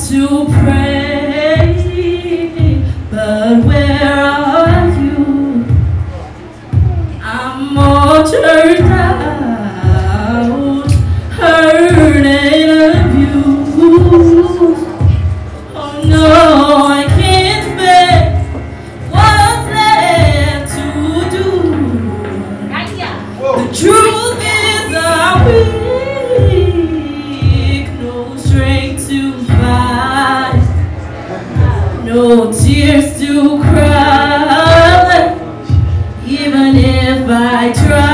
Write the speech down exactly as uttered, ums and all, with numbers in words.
to pray, but where are you? I'm all turned out, hurting of you. Oh no, I can't bear what's left to do. The truth is I'm weak, no strength to fight, no tears to cry, even if I try.